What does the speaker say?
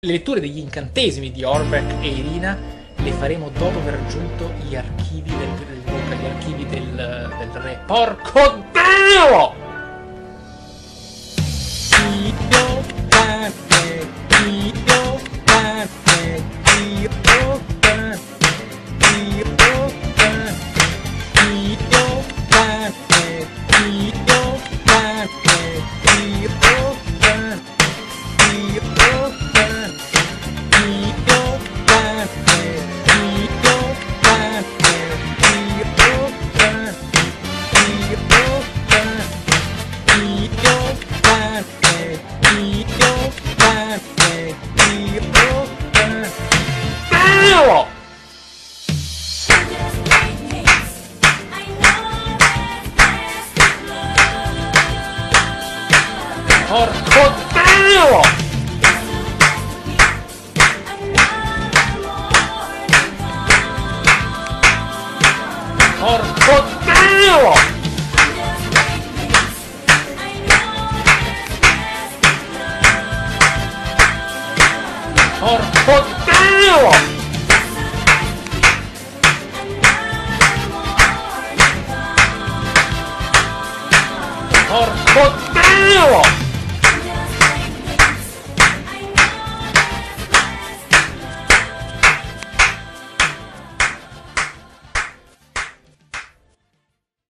Le letture degli incantesimi di Orbeck e Irina le faremo dopo aver raggiunto gli archivi del re. Porco Dio! Dio!